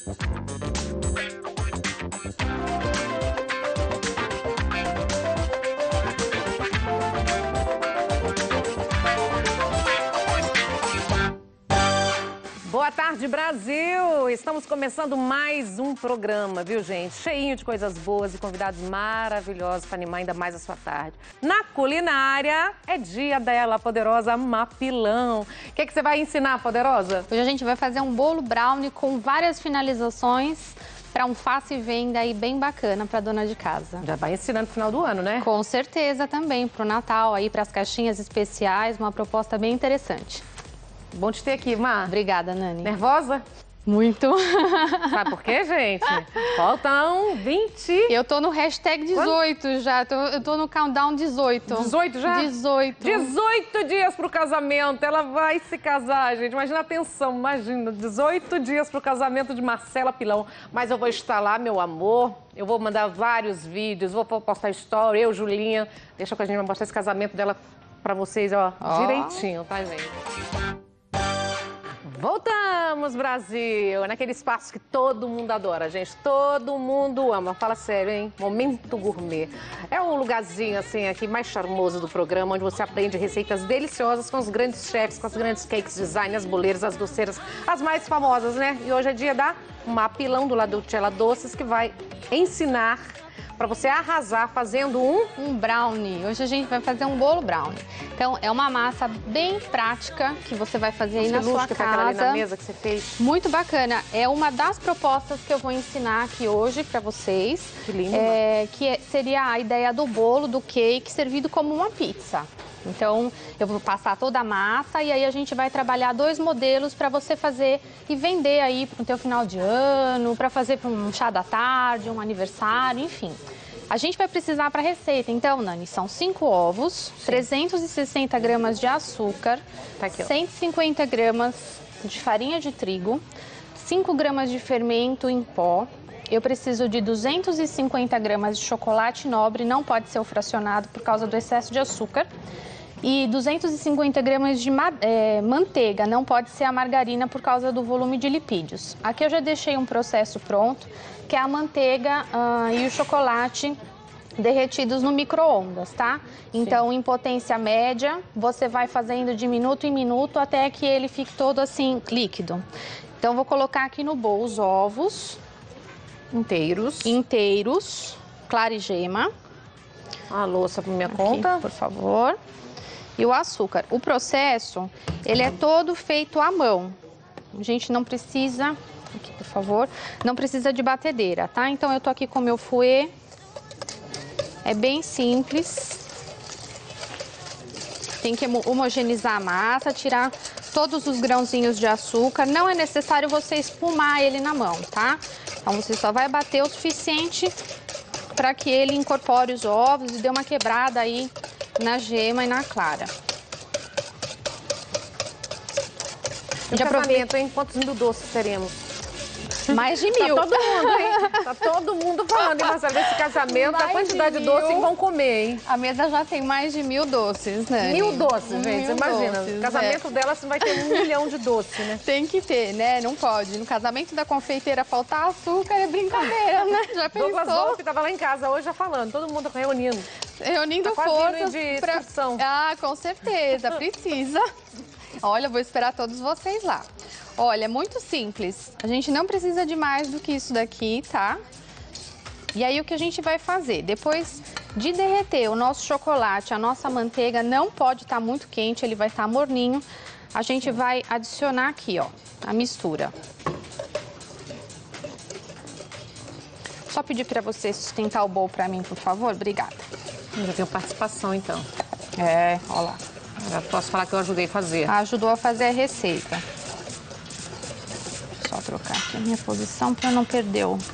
Boa tarde, Brasil! Estamos começando mais um programa, viu, gente? Cheinho de coisas boas e convidados maravilhosos para animar ainda mais a sua tarde. Na culinária, é dia dela, a poderosa Mapilão. O que você vai ensinar, poderosa? Hoje a gente vai fazer um bolo brownie com várias finalizações para um faça e venda aí bem bacana para dona de casa. Já vai ensinando no final do ano, né? Com certeza também, para o Natal, aí para as caixinhas especiais, uma proposta bem interessante. Bom te ter aqui, Má. Obrigada, Nani. Nervosa? Muito. Sabe por quê, gente? Faltam 20. Eu tô no hashtag 18 já. Eu tô no countdown 18. 18 já? 18. 18 dias pro casamento. Ela vai se casar, gente. Imagina a tensão, imagina. 18 dias pro casamento de Marcela Pilão. Mas eu vou estar lá, meu amor. Eu vou mandar vários vídeos, vou postar story, eu, Julinha. Deixa que a gente vai mostrar esse casamento dela pra vocês, ó, direitinho, tá, gente? Voltamos, Brasil! Naquele espaço que todo mundo adora, gente. Todo mundo ama. Fala sério, hein? Momento Gourmet. É um lugarzinho, assim, aqui mais charmoso do programa, onde você aprende receitas deliciosas com os grandes chefs, com as grandes cakes design, as boleiras, as doceiras, as mais famosas, né? E hoje é dia da Mapilão, do lado do Tchela Doces, que vai ensinar para você arrasar fazendo um brownie. Hoje a gente vai fazer um bolo brownie. Então, é uma massa bem prática que você vai fazer aí na sua casa. Ali na mesa que você fez. Muito bacana. É uma das propostas que eu vou ensinar aqui hoje para vocês. Que lindo. Seria a ideia do bolo, do cake, servido como uma pizza. Então, eu vou passar toda a massa e aí a gente vai trabalhar 2 modelos para você fazer e vender aí para o teu final de ano, para fazer para um chá da tarde, um aniversário, enfim. A gente vai precisar para a receita, então, Nani, são 5 ovos, 360 gramas de açúcar, tá aqui, 150 gramas de farinha de trigo, 5 gramas de fermento em pó. Eu preciso de 250 gramas de chocolate nobre, não pode ser o fracionado por causa do excesso de açúcar. E 250 gramas de manteiga, não pode ser a margarina por causa do volume de lipídios. Aqui eu já deixei um processo pronto, que é a manteiga e o chocolate derretidos no micro-ondas, tá? Então, em potência média, você vai fazendo de minuto em minuto até que ele fique todo assim, líquido. Então, vou colocar aqui no bowl os ovos inteiros, clara e gema. A louça por minha aqui, conta, por favor. E o açúcar. O processo, ele é todo feito à mão. A gente não precisa, aqui por favor, não precisa de batedeira, tá? Então eu tô aqui com o meu fouet. É bem simples. Tem que homogeneizar a massa, tirar todos os grãozinhos de açúcar. Não é necessário você espumar ele na mão, tá? Então você só vai bater o suficiente para que ele incorpore os ovos e dê uma quebrada aí na gema e na clara. De casamento, hein? Quantos mil doces teremos? Mais de 1000. Tá todo mundo, hein? Tá todo mundo falando em Marcela desse casamento, a quantidade de doces que vão comer, hein? A mesa já tem mais de 1000 doces, né? 1000 doces, gente. Você imagina. Doces, o casamento dela você vai ter 1 milhão de doces, né? Tem que ter, né? Não pode. No casamento da confeiteira faltar açúcar é brincadeira, né? Já pensou? Douglas Wolff tava lá em casa hoje já falando, todo mundo reunindo. Reunindo tá forças de excursão. Ah, com certeza, precisa. Olha, eu vou esperar todos vocês lá. Olha, é muito simples. A gente não precisa de mais do que isso daqui, tá? E aí, o que a gente vai fazer? Depois de derreter o nosso chocolate, a nossa manteiga não pode estar muito quente, ele vai estar morninho. A gente vai adicionar aqui, ó, a mistura. Só pedir para você sustentar o bowl para mim, por favor. Obrigada. Eu já tenho participação, então. Ó lá. Já posso falar que eu ajudei a fazer. Ajudou a fazer a receita. Só trocar aqui a minha posição para não perder o...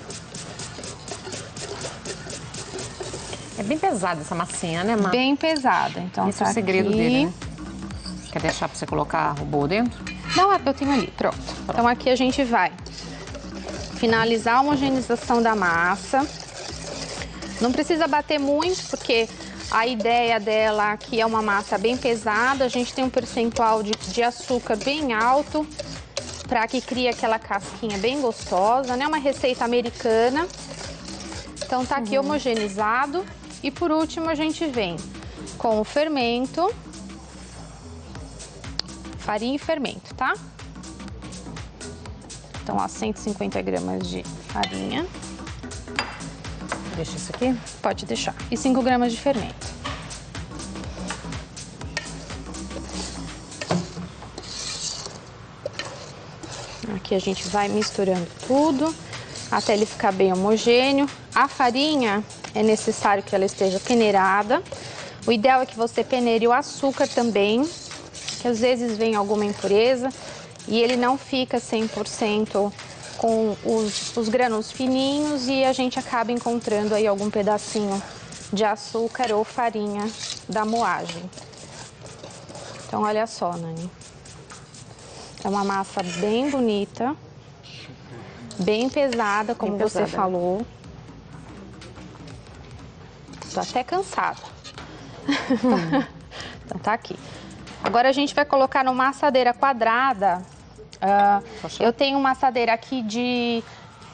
É bem pesada essa massinha, né, Má? Bem pesada. Então, esse é o segredo dele, né? Quer deixar para você colocar o bowl dentro? Não, eu tenho ali. Pronto. Então, aqui a gente vai finalizar a homogeneização da massa. Não precisa bater muito, porque a ideia dela aqui é uma massa bem pesada. A gente tem um percentual de açúcar bem alto. para que crie aquela casquinha bem gostosa, né? Uma receita americana. Então tá aqui homogeneizado. E por último a gente vem com o fermento, farinha e fermento, tá? Então, ó, 150 gramas de farinha. Deixa isso aqui? Pode deixar. E 5 gramas de fermento. Aqui a gente vai misturando tudo até ele ficar bem homogêneo. A farinha é necessário que ela esteja peneirada. O ideal é que você peneire o açúcar também, que às vezes vem alguma impureza e ele não fica 100% com os grãos fininhos e a gente acaba encontrando aí algum pedacinho de açúcar ou farinha da moagem. Então, olha só, Nani. É uma massa bem bonita, bem pesada, como você falou. Tô até cansada. Então, tá aqui. Agora a gente vai colocar numa assadeira quadrada. Eu tenho uma assadeira aqui de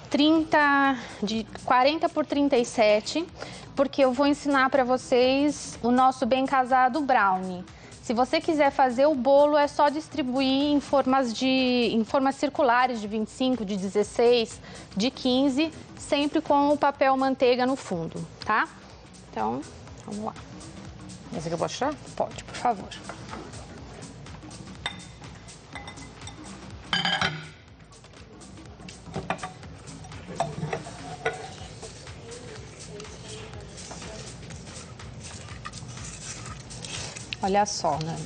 40 por 37, porque eu vou ensinar para vocês o nosso bem casado brownie. Se você quiser fazer o bolo, é só distribuir em formas circulares de 25, de 16, de 15, sempre com o papel manteiga no fundo, tá? Então, vamos lá. Esse aqui eu posso achar? Pode, por favor. Olha só, né?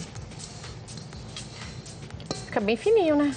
Fica bem fininho, né?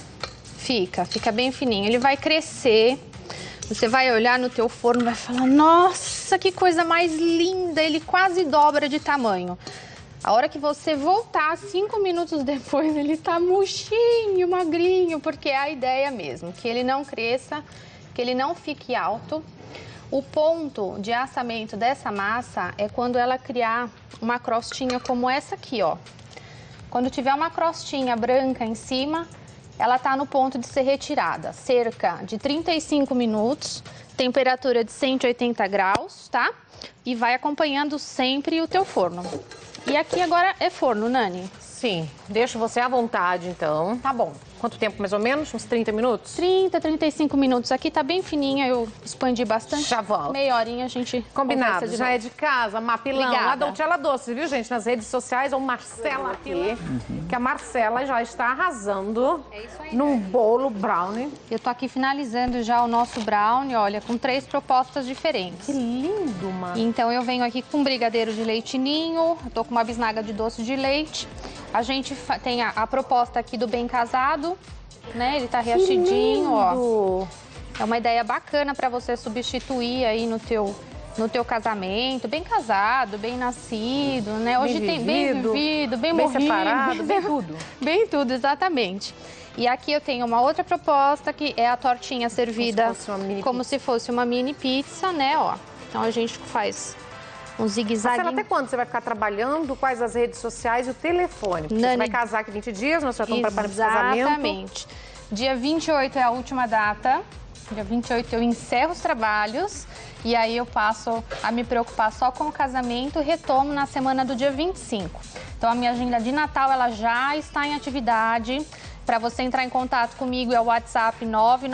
Fica bem fininho. Ele vai crescer. Você vai olhar no teu forno e vai falar, nossa, que coisa mais linda. Ele quase dobra de tamanho. A hora que você voltar, 5 minutos depois, ele tá murchinho, magrinho, porque é a ideia mesmo, que ele não cresça, que ele não fique alto. O ponto de assamento dessa massa é quando ela criar uma crostinha como essa aqui, ó. Quando tiver uma crostinha branca em cima, ela tá no ponto de ser retirada. Cerca de 35 minutos, temperatura de 180 graus, tá? E vai acompanhando sempre o teu forno. E aqui agora é forno, Nani? Sim, deixo você à vontade, então. Tá bom. Quanto tempo, mais ou menos? Uns 30 minutos? 30, 35 minutos. Aqui tá bem fininha, eu expandi bastante. Já volto. Meia horinha a gente combinado. Já novo. é de casa, Mapilão, Obrigada. lá da Dolcella Doce, viu, gente? Nas redes sociais, ou Marcela aqui, que a Marcela já está arrasando num bolo brownie. Eu tô aqui finalizando já o nosso brownie, olha, com 3 propostas diferentes. Que lindo, mano. Então eu venho aqui com brigadeiro de leite ninho, eu tô com uma bisnaga de doce de leite. A gente tem a proposta aqui do bem casado, né? Ele tá reachidinho, ó. É uma ideia bacana para você substituir aí no teu casamento, bem casado, bem nascido, né? Hoje tem bem vivido, bem morrido, separado, bem tudo. Bem tudo, exatamente. E aqui eu tenho uma outra proposta que é a tortinha servida como se fosse uma mini pizza, né? Ó. Então a gente faz um zigue-zague. Marcela, até quando você vai ficar trabalhando? Quais as redes sociais e o telefone? Porque você vai casar aqui 20 dias, nós já estamos preparando para o casamento. Exatamente. Dia 28 é a última data. Dia 28 eu encerro os trabalhos e aí eu passo a me preocupar só com o casamento e retomo na semana do dia 25. Então a minha agenda de Natal ela já está em atividade. Para você entrar em contato comigo é o WhatsApp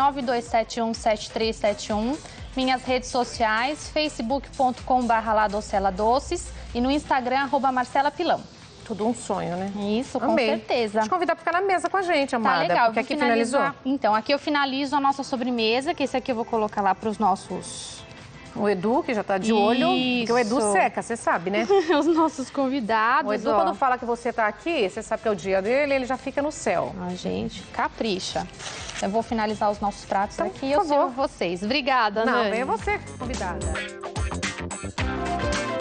992717371. Minhas redes sociais, facebook.com/ladoceladoces e no Instagram, @marcelapilão. Tudo um sonho, né? Isso, com certeza. Te convidar para ficar na mesa com a gente, amada. Tá legal. Porque aqui finalizou. Então, aqui eu finalizo a nossa sobremesa, que esse aqui eu vou colocar lá para os nossos... O Edu, que já tá de olho, porque o Edu seca, você sabe, né? Os nossos convidados, o Edu, quando fala que você tá aqui, você sabe que é o dia dele, ele já fica no céu. A gente capricha. Eu vou finalizar os nossos pratos aqui e eu sirvo vocês. Obrigada, Nani. Não, vem você, convidada.